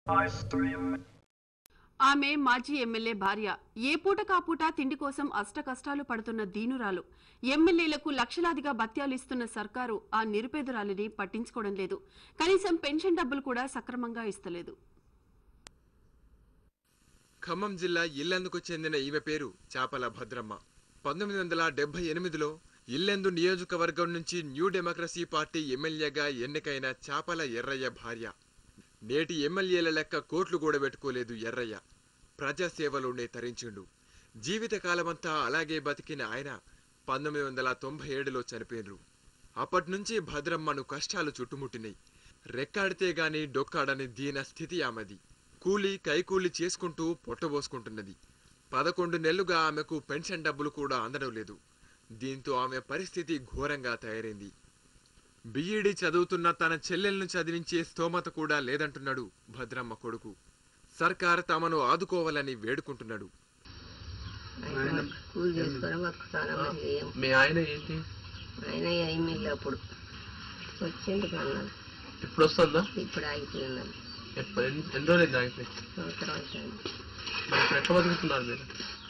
ఆమె మాజీ ఎమ్మెల్యే భార్య. ఏ పూట కాపూట తిండి కోసం అష్టకష్టాలు పడుతున్న దీనురాలు. ఎమ్మెల్యేలకు లక్షలాదిగా బత్యాలు ఇస్తున్న సర్కారు ఆ నిరుపేదరాలిని పట్టించుకోవడం లేదు. కనీసం పెన్షన్ డబ్బులు కూడా సక్రమంగా ఇస్తలేదు. ఖమ్మం జిల్లా ఇల్లెందుకు చెందిన ఈమె పేరు చాపల భద్రమ్మ. 1978లో ఇల్లెందు నియోజకవర్గం నుంచి న్యూ డెమోక్రసీ పార్టీ ఎమ్మెల్యేగా ఎన్నికైన చాపల ఎర్రయ్య భార్య. నేటి ఎమ్మెల్యేల లెక్క కోట్లు కూడబెట్టుకోలేదు ఎర్రయ్య. ప్రజాసేవలోనే తరించిండు. జీవితకాలమంతా అలాగే బతికిన ఆయన 1997లో చనిపోయినరు. అప్పట్నుంచి భద్రమ్మను కష్టాలు చుట్టుముట్టినాయి. రెక్కాడితే గాని డొక్కాడని దీన స్థితి ఆమెది. కూలీ కైకూలీ చేసుకుంటూ పొట్టబోసుకుంటున్నది. 11 నెలలుగా ఆమెకు పెన్షన్ డబ్బులు కూడా అందడం లేదు. దీంతో ఆమె పరిస్థితి ఘోరంగా తయారైంది. బిఈడి చదువుతున్న తన చెల్లెలను చదివించే స్తోమత కూడా లేదంటున్నాడు భద్రమ్మ కొడుకు. సర్కార్ తమను ఆదుకోవాలని వేడుకుంటున్నాడు. ఇప్పుడు వస్తుందా? ఇప్పుడు ఆగిపోయిందా? ఎన్ని రోజులు ఆగిపోయి ఎట్లా బతుకుతున్నారు మీరు?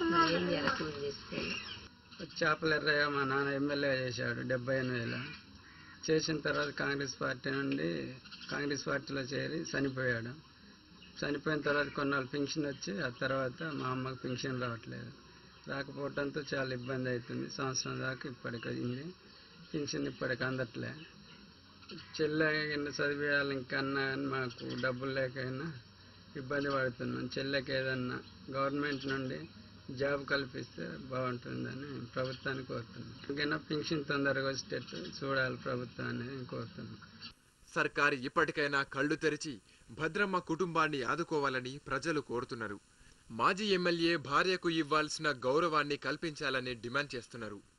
చేపల ఎర్రయ్య మా నాన్న ఎమ్మెల్యే చేశాడు 78,000. చేసిన తర్వాత కాంగ్రెస్ పార్టీలో చేరి చనిపోయాడు. చనిపోయిన తర్వాత కొన్నాళ్ళు పింఛన్ వచ్చి ఆ తర్వాత మా అమ్మకు పింఛన్ రాకపోవడంతో చాలా ఇబ్బంది అవుతుంది. సంవత్సరం దాకా ఇప్పటికి అయింది. పింఛన్ ఇప్పటికి అందట్లే. చెల్లె చదివేయాలి ఇంకన్నా కానీ మాకు డబ్బులు లేకైనా ఇబ్బంది పడుతున్నాం. చెల్లెకి ఏదన్నా గవర్నమెంట్ నుండి జాబ్ కల్పిస్తే బాగుంటుందని ప్రభుత్వాన్ని కోరుతున్నాం. ఇంకైనా పింఛన్ తొందరగా వచ్చేటట్టు చూడాలి ప్రభుత్వాన్ని కోరుతున్నాం. సర్కారు ఇప్పటికైనా కళ్లు తెరిచి భద్రమ్మ కుటుంబాన్ని ఆదుకోవాలని ప్రజలు కోరుతున్నారు. మాజీ ఎమ్మెల్యే భార్యకు ఇవ్వాల్సిన గౌరవాన్ని కల్పించాలని డిమాండ్ చేస్తున్నారు.